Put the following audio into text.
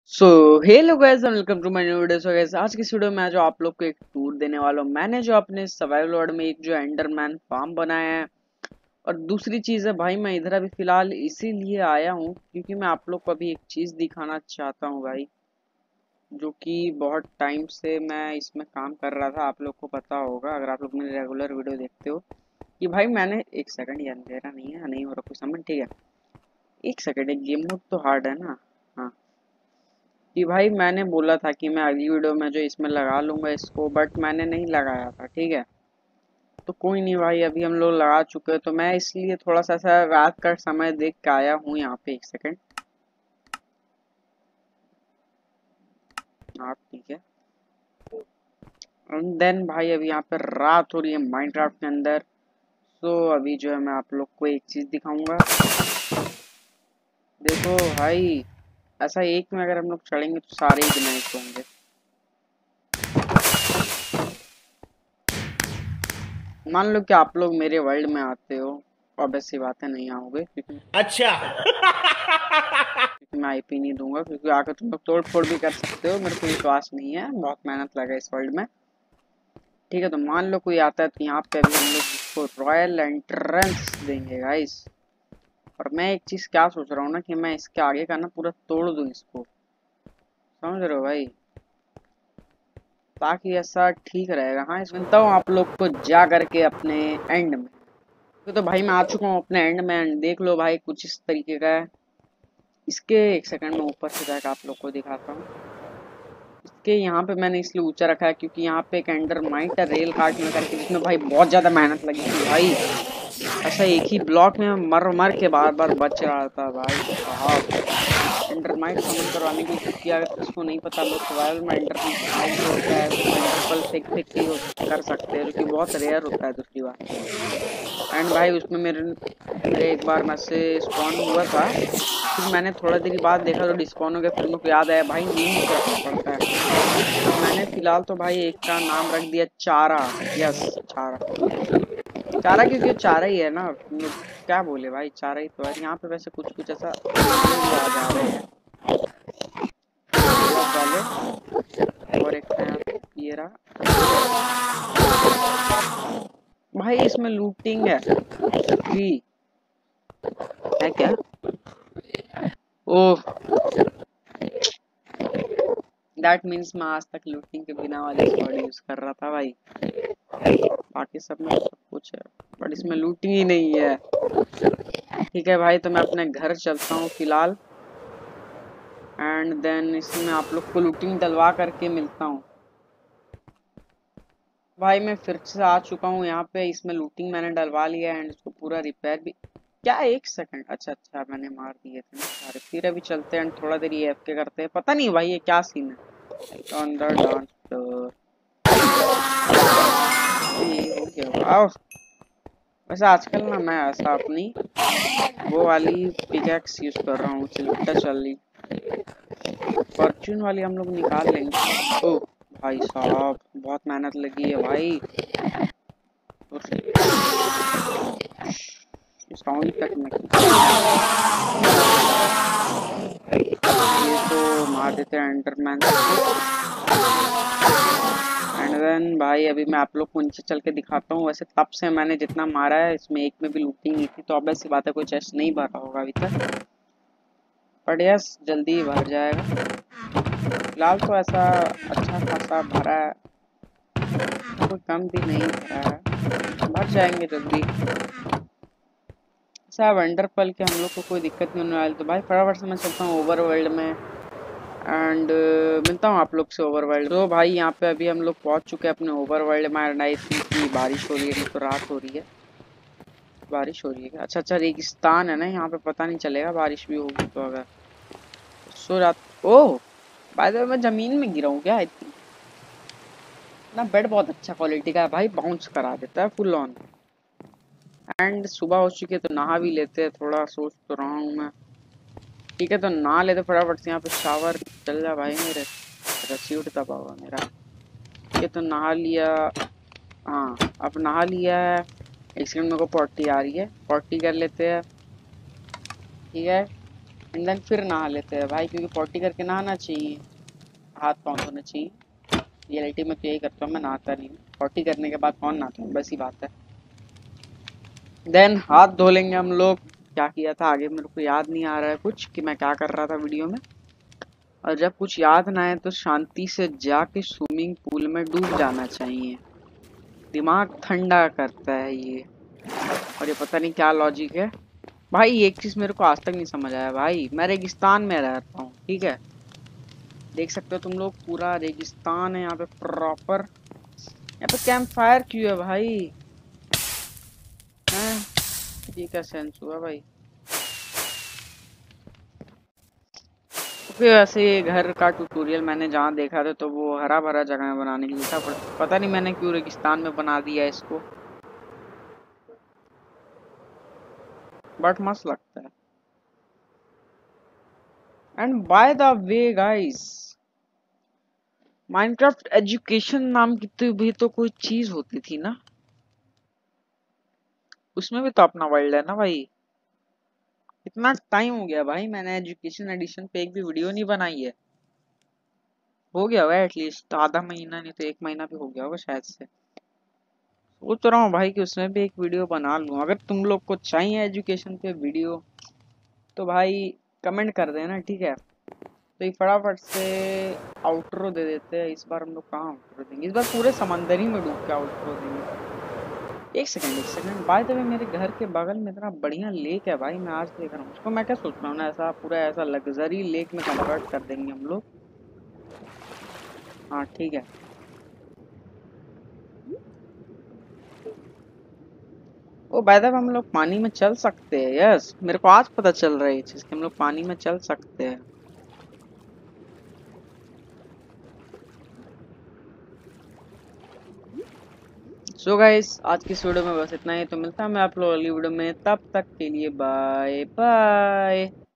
So hello guys and welcome to my new video. So guys आज की इस video में जो आप लोग को एक टूर देने वाला हूँ। मैंने जो अपने सर्वाइवल वर्ल्ड में एक जो एंडरमैन फार्म बनाया है, और दूसरी चीज़ है भाई, मैं इधर अभी फिलहाल इसीलिए आया हूँ क्योंकि मैं आप लोग को अभी एक चीज़ दिखाना चाहता हूँ भाई, जो कि बहुत टाइम से मैं इसमें काम कर रहा था। आप लोग को पता होगा अगर आप लोग मेरे रेगुलर वीडियो देखते हो कि भाई मैंने एक सेकंड, ये अंधेरा नहीं हो रहा कुछ समझ, ठीक है एक सेकंड, एक गेम मोड तो हार्ड है ना। हाँ, कि भाई मैंने बोला था कि मैं अगली वीडियो में जो इसमें लगा लूंगा इसको, बट मैंने नहीं लगाया था, ठीक है। तो कोई नहीं भाई, अभी हम लोग लगा चुके हैं, तो मैं इसलिए थोड़ा सा रात का समय देख के आया हूँ यहाँ पे। एक सेकंड, हाँ ठीक है। एंड देन भाई अभी यहाँ पे रात हो रही है माइनक्राफ्ट के अंदर। तो अभी जो है मैं आप लोग को एक चीज दिखाऊंगा। देखो भाई, ऐसा एक में अगर हम लोग चढ़ेंगे तो सारे ही ग्रेनेड होंगे। मान लो कि आप लोग मेरे वर्ल्ड में आते हो, ऑब्वियस सी बात है नहीं आओगे क्योंकि अच्छा। मैं आईपी नहीं दूंगा, क्योंकि आकर तुम लोग तोड़ फोड़ भी कर सकते हो। मेरे को विश्वास नहीं है, बहुत मेहनत लगा इस वर्ल्ड में, ठीक है। तो मान लो कोई आता है तो यहाँ पे अभी हम लोग इसको रॉयल एंट्रेंस देंगे गाइस। और मैं एक चीज क्या सोच रहा हूँ ना, कि मैं इसके आगे का ना पूरा तोड़ दूं इसको, समझ रहे हो भाई, ताकि ऐसा ठीक रहेगा। हाँ, इस सुनता हूँ आप लोग को जा करके अपने एंड में। तो भाई मैं आ चुका हूँ अपने एंड में, and देख लो भाई कुछ इस तरीके का है। इसके एक सेकंड में ऊपर से जाकर आप लोग को दिखाता हूँ। इसके यहाँ पे मैंने इसलिए ऊंचा रखा है क्योंकि यहाँ पे एक एंडरमाइट है रेल काट में करके, जिसमें भाई बहुत ज्यादा मेहनत लगी थी भाई। ऐसा एक ही ब्लॉक में मर मर के बार बार बच रहा था भाई साहब। एंडरमाइट समन करवाने की, क्योंकि अगर किसको नहीं पता, लोग सर्वाइवल में एंडरमाइट जो होता है उसको एंडरपल फेंक फेंक के कर सकते हैं, जो कि बहुत रेयर होता है दूसरी बात। एंड भाई उसमें मेरे मेरे एक बार मैं से स्पॉन हुआ था, फिर मैंने थोड़ा देर बाद देखा तो डिस्पॉन हो गया। फिर मेरे को याद आया भाई नीम को रखना पड़ता है, तो मैंने फिलहाल तो भाई एक का नाम रख दिया चारा। यस, चारा। चारा क्योंकि चारा ही है ना, हम लोग क्या बोले भाई, चारा ही तो है। यहाँ पे वैसे कुछ कुछ ऐसा देखने भी आ जा रहे हैं वाले, और एक है ये रहा भाई। इसमें लूटिंग है फ्री है क्या? ओह, दैट मीन्स मैं आज तक लूटिंग के बिना वाली स्क्वाड यूज कर रहा था भाई। बाकी सब में सब कुछ है, बट इसमें लूटिंग ही नहीं है। ठीक है भाई, तो मैं अपने घर चलता हूँ फिलहाल, एंड देन इसमें आप लोग को लूटिंग डलवा करके मिलता हूँ। भाई मैं फिर से आ चुका हूँ यहाँ पे, इसमें लूटिंग मैंने डलवा लिया है एंड इसको पूरा रिपेयर भी। क्या, एक सेकंड, अच्छा अच्छा मैंने मार दिए थे ना सारे। फिर अभी चलते हैं थोड़ा देर ये एफके करते हैं, पता नहीं भाई ये क्या सीन है। ऑन द डांस फ्लोर, ये हो गया वाह। वैसे आजकल ना मैं ऐसा अपनी वो वाली पिकैक्स यूज कर रहा हूँ, चिल्टा चली फॉर्चून वाली हम लोग निकाल लेंगे। ओ भाई साहब, बहुत मेहनत लगी है भाई। साउंड तक में ये तो मार देते हैं एंडरमैन। एंड देन भाई अभी मैं आप लोग को नीचे चल के दिखाता हूँ। वैसे तब से मैंने जितना मारा है इसमें एक में भी लूटिंग नहीं थी, तो ऑब्वियस सी बात है कोई चेस्ट नहीं भरा होगा अभी तक, बट यस जल्दी ही भर जाएगा। फिलहाल तो ऐसा अच्छा खासा भरा है, कोई कम भी नहीं भरा है, भर जाएंगे जल्दी। अच्छा वंडरफल के हम लोग को कोई दिक्कत नहीं होने वाली। तो भाई फटाफट से मैं चलता हूँ ओवरवर्ल्ड में, एंड मिलता हूँ आप लोग से ओवरवर्ल्ड। तो भाई यहाँ पे अभी हम लोग पहुँच चुके हैं अपने ओवरवर्ल्ड में, एंड आई थिंक कि बारिश हो रही है, नहीं तो रात हो रही है। बारिश हो रही है क्या? अच्छा अच्छा, रेगिस्तान है ना यहाँ पे, पता नहीं चलेगा बारिश भी होगी तो। अगर सो रात, ओह बाय द वे मैं जमीन में गिरा हूँ क्या? आई थिंक ना, बेड बहुत अच्छा क्वालिटी का है भाई, बाउंस करा देता है फुल ऑन। एंड सुबह हो चुकी है तो नहा भी लेते हैं, थोड़ा सोच तो रहा हूँ मैं। ठीक है, तो नहा लेते फटाफट से, यहाँ पे शावर चल जा भाई मेरे, रस्सी उठता पावा मेरा। ठीक है, तो नहा लिया। हाँ अब नहा लिया है। एक सेकंड, मेरे को पॉटी आ रही है, पॉटी कर लेते हैं। ठीक है, एंड देन फिर नहा लेते हैं भाई, क्योंकि पॉटी करके नहाना चाहिए, हाथ पाँव धोने चाहिए। रियलिटी में तो यही करता हूँ, मैं नहाता नहीं हूँ, पॉटी करने के बाद कौन नहाता हूँ, बस ही बात है। देन हाथ धो लेंगे हम लोग। क्या किया था आगे मेरे को याद नहीं आ रहा है कुछ, कि मैं क्या कर रहा था वीडियो में। और जब कुछ याद ना आए तो शांति से जाके स्विमिंग पूल में डूब जाना चाहिए, दिमाग ठंडा करता है ये। और ये पता नहीं क्या लॉजिक है भाई, एक चीज मेरे को आज तक नहीं समझ आया भाई। मैं रेगिस्तान में रहता हूँ, ठीक है, देख सकते हो तुम लोग, पूरा रेगिस्तान है यहाँ पे प्रॉपर। यहाँ पे कैंप फायर क्यों है भाई, हैं? ये क्या सेंस हुआ भाई। क्योंकि वैसे ये घर का ट्यूटोरियल मैंने जहाँ देखा था तो वो हरा भरा जगह में बनाने के लिए था, पर पता नहीं मैंने क्यों रेगिस्तान में बना दिया इसको, बट मस्त लगता है। And by the way guys, Minecraft education नाम की तो भी तो कोई चीज होती थी ना, उसमें भी तो अपना वर्ल्ड है ना भाई। इतना टाइम हो गया भाई, मैंने एजुकेशन एडिशन पे एक भी वीडियो नहीं बनाई है। हो गया होगा एटलीस्ट आधा महीना, नहीं तो एक महीना भी हो गया होगा शायद से। सोच रहा हूँ भाई कि उसमें भी एक वीडियो बना लूँ। अगर तुम लोग को चाहिए एजुकेशन पे वीडियो तो भाई कमेंट कर देना, ठीक है। तो ये फटाफट से आउटरो दे देते हैं। इस बार हम लोग कहाँ आउटरो देंगे, इस बार पूरे समंदर ही में डूब के आउटरो देंगे। एक सेकंड बाय द वे, मेरे घर के बगल में इतना बढ़िया लेक है भाई, मैं आज देख रहा हूँ उसको। मैं क्या सोच रहा हूँ ना, ऐसा पूरा ऐसा लग्जरी लेक में कन्वर्ट कर देंगे हम लोग। हाँ ठीक है। ओ बाय द वे, हम लोग पानी में चल सकते हैं, यस मेरे को आज पता चल रहा है ये चीज कि हम लोग पानी में चल सकते हैं। सो गाइस, आज की इस वीडियो में बस इतना ही। तो मिलता है मैं आप लोग अगली वीडियो में, तब तक के लिए बाय बाय।